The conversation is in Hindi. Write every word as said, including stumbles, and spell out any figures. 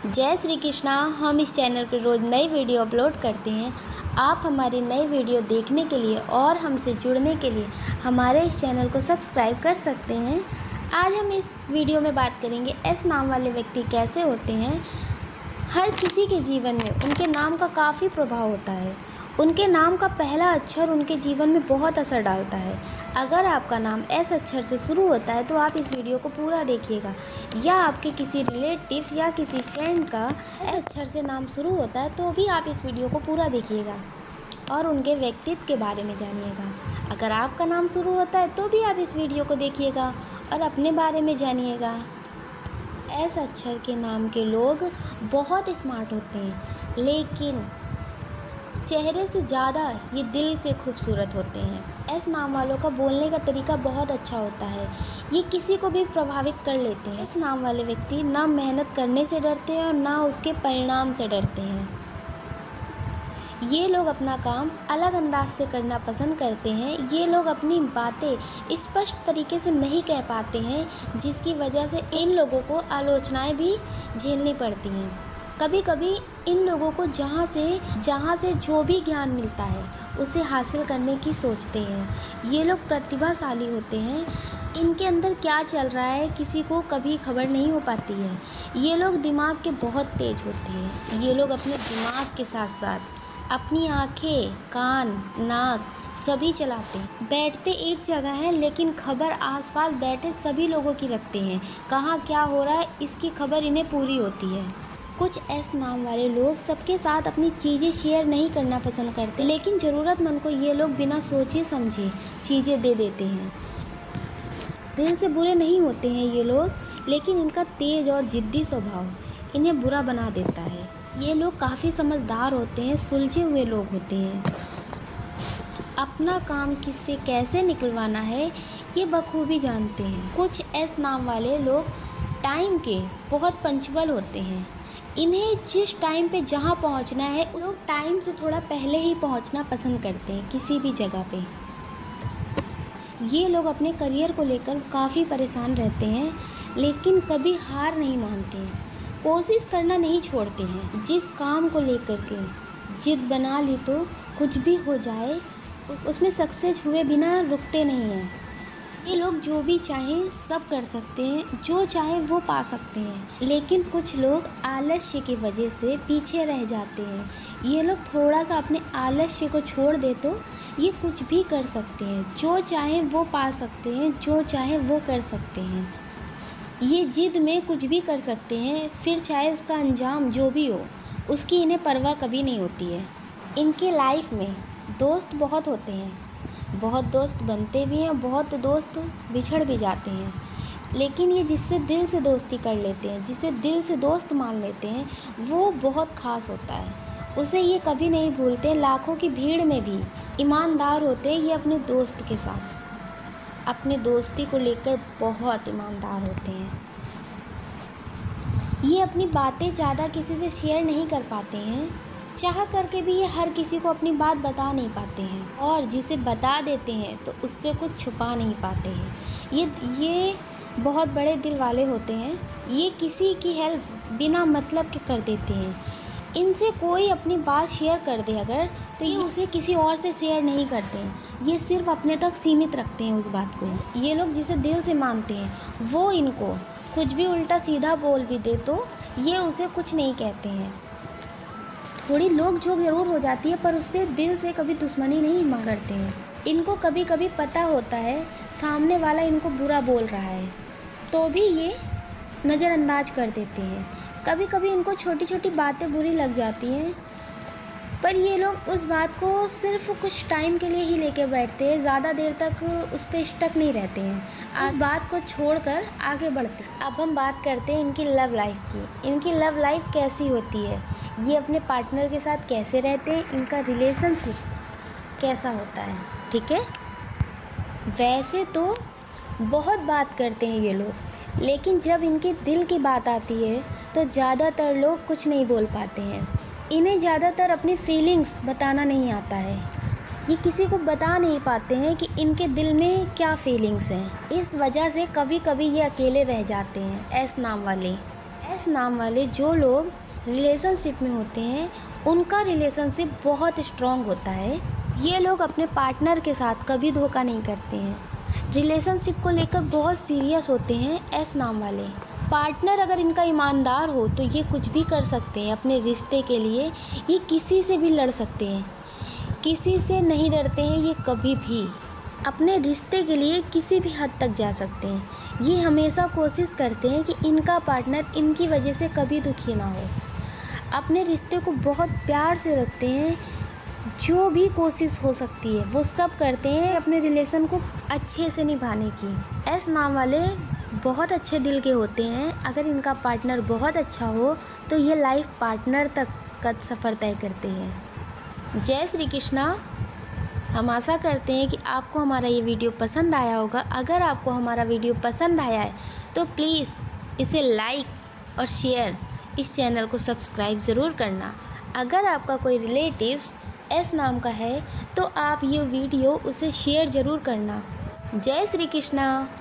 जय श्री कृष्णा। हम इस चैनल पर रोज़ नई वीडियो अपलोड करते हैं। आप हमारी नई वीडियो देखने के लिए और हमसे जुड़ने के लिए हमारे इस चैनल को सब्सक्राइब कर सकते हैं। आज हम इस वीडियो में बात करेंगे एस नाम वाले व्यक्ति कैसे होते हैं। हर किसी के जीवन में उनके नाम का काफ़ी प्रभाव होता है। उनके नाम का पहला अक्षर उनके जीवन में बहुत असर डालता है। अगर आपका नाम एस अक्षर से शुरू होता है तो आप इस वीडियो को पूरा देखिएगा, या आपके किसी रिलेटिव या किसी फ्रेंड का एस अक्षर से नाम शुरू होता है तो भी आप इस वीडियो को पूरा देखिएगा और उनके व्यक्तित्व के बारे में जानिएगा। अगर आपका नाम शुरू होता है तो भी आप इस वीडियो को देखिएगा और अपने बारे में जानिएगा। एस अक्षर के नाम के लोग बहुत स्मार्ट होते हैं, लेकिन चेहरे से ज़्यादा ये दिल से खूबसूरत होते हैं। एस नाम वालों का बोलने का तरीका बहुत अच्छा होता है, ये किसी को भी प्रभावित कर लेते हैं। एस नाम वाले व्यक्ति ना मेहनत करने से डरते हैं और ना उसके परिणाम से डरते हैं। ये लोग अपना काम अलग अंदाज से करना पसंद करते हैं। ये लोग अपनी बातें स्पष्ट तरीके से नहीं कह पाते हैं, जिसकी वजह से इन लोगों को आलोचनाएं भी झेलनी पड़ती हैं। कभी कभी इन लोगों को जहाँ से जहाँ से जो भी ज्ञान मिलता है उसे हासिल करने की सोचते हैं। ये लोग प्रतिभाशाली होते हैं। इनके अंदर क्या चल रहा है किसी को कभी खबर नहीं हो पाती है। ये लोग दिमाग के बहुत तेज होते हैं। ये लोग अपने दिमाग के साथ साथ अपनी आँखें, कान, नाक सभी चलाते हैं। बैठते एक जगह हैं लेकिन खबर आसपास बैठे सभी लोगों की रखते हैं। कहाँ क्या हो रहा है इसकी खबर इन्हें पूरी होती है। कुछ एस नाम वाले लोग सबके साथ अपनी चीज़ें शेयर नहीं करना पसंद करते, लेकिन ज़रूरतमंद को ये लोग बिना सोचे समझे चीज़ें दे देते हैं। दिल से बुरे नहीं होते हैं ये लोग, लेकिन इनका तेज और ज़िद्दी स्वभाव इन्हें बुरा बना देता है। ये लोग काफ़ी समझदार होते हैं, सुलझे हुए लोग होते हैं। अपना काम किससे कैसे निकलवाना है ये बखूबी जानते हैं। कुछ एस नाम वाले लोग टाइम के बहुत पंक्चुअल होते हैं। इन्हें जिस टाइम पे जहाँ पहुँचना है वो लोग टाइम से थोड़ा पहले ही पहुँचना पसंद करते हैं किसी भी जगह पे। ये लोग अपने करियर को लेकर काफ़ी परेशान रहते हैं, लेकिन कभी हार नहीं मानते हैं। कोशिश करना नहीं छोड़ते हैं। जिस काम को लेकर के जिद बना ली तो कुछ भी हो जाए उसमें सक्सेस हुए बिना रुकते नहीं हैं। ये लोग जो भी चाहें सब कर सकते हैं, जो चाहे वो पा सकते हैं, लेकिन कुछ लोग आलस्य की वजह से पीछे रह जाते हैं। ये लोग थोड़ा सा अपने आलस्य को छोड़ दे तो ये कुछ भी कर सकते हैं। जो चाहे वो पा सकते हैं, जो चाहे वो कर सकते हैं। ये जिद में कुछ भी कर सकते हैं, फिर चाहे उसका अंजाम जो भी हो उसकी इन्हें परवाह कभी नहीं होती है। इनके लाइफ में दोस्त बहुत होते हैं, बहुत दोस्त बनते भी हैं, बहुत दोस्त बिछड़ भी जाते हैं, लेकिन ये जिससे दिल से दोस्ती कर लेते हैं, जिसे दिल से दोस्त मान लेते हैं, वो बहुत ख़ास होता है। उसे ये कभी नहीं भूलते। लाखों की भीड़ में भी ईमानदार होते हैं ये अपने दोस्त के साथ। अपने दोस्ती को लेकर बहुत ईमानदार होते हैं। ये अपनी बातें ज़्यादा किसी से शेयर नहीं कर पाते हैं। चाह करके भी ये हर किसी को अपनी बात बता नहीं पाते हैं, और जिसे बता देते हैं तो उससे कुछ छुपा नहीं पाते हैं। ये ये बहुत बड़े दिल वाले होते हैं। ये किसी की हेल्प बिना मतलब के कर देते हैं। इनसे कोई अपनी बात शेयर कर दे अगर, तो ये उसे किसी और से शेयर नहीं करते हैं। ये सिर्फ अपने तक सीमित रखते हैं उस बात को। ये लोग जिसे दिल से मानते हैं वो इनको कुछ भी उल्टा सीधा बोल भी दे तो ये उसे कुछ नहीं कहते हैं। थोड़ी लोग जो ज़रूर हो जाती है, पर उससे दिल से कभी दुश्मनी नहीं करते हैं। इनको कभी कभी पता होता है सामने वाला इनको बुरा बोल रहा है, तो भी ये नज़रअंदाज कर देते हैं। कभी कभी इनको छोटी छोटी बातें बुरी लग जाती हैं, पर ये लोग उस बात को सिर्फ कुछ टाइम के लिए ही लेके बैठते हैं, ज़्यादा देर तक उस पर स्टक नहीं रहते हैं। उस बात को छोड़कर आगे बढ़ते हैं। अब हम बात करते हैं इनकी लव लाइफ की। इनकी लव लाइफ कैसी होती है, ये अपने पार्टनर के साथ कैसे रहते हैं, इनका रिलेशनशिप कैसा होता है, ठीक है। वैसे तो बहुत बात करते हैं ये लोग, लेकिन जब इनके दिल की बात आती है तो ज़्यादातर लोग कुछ नहीं बोल पाते हैं। इन्हें ज़्यादातर अपनी फीलिंग्स बताना नहीं आता है। ये किसी को बता नहीं पाते हैं कि इनके दिल में क्या फीलिंग्स हैं। इस वजह से कभी कभी ये अकेले रह जाते हैं। एस नाम वाले एस नाम वाले जो लोग रिलेशनशिप में होते हैं उनका रिलेशनशिप बहुत स्ट्रॉन्ग होता है। ये लोग अपने पार्टनर के साथ कभी धोखा नहीं करते हैं। रिलेशनशिप को लेकर बहुत सीरियस होते हैं एस नाम वाले। पार्टनर अगर इनका ईमानदार हो तो ये कुछ भी कर सकते हैं अपने रिश्ते के लिए। ये किसी से भी लड़ सकते हैं, किसी से नहीं डरते हैं ये कभी भी। अपने रिश्ते के लिए किसी भी हद तक जा सकते हैं। ये हमेशा कोशिश करते हैं कि इनका पार्टनर इनकी वजह से कभी दुखी ना हो। अपने रिश्ते को बहुत प्यार से रखते हैं। जो भी कोशिश हो सकती है वो सब करते हैं अपने रिलेशन को अच्छे से निभाने की। एस नाम वाले बहुत अच्छे दिल के होते हैं। अगर इनका पार्टनर बहुत अच्छा हो तो ये लाइफ पार्टनर तक का सफ़र तय करते हैं। जय श्री कृष्णा। हम आशा करते हैं कि आपको हमारा ये वीडियो पसंद आया होगा। अगर आपको हमारा वीडियो पसंद आया है तो प्लीज़ इसे लाइक और शेयर, इस चैनल को सब्सक्राइब ज़रूर करना। अगर आपका कोई रिलेटिव्स एस नाम का है तो आप ये वीडियो उसे शेयर ज़रूर करना। जय श्री कृष्णा।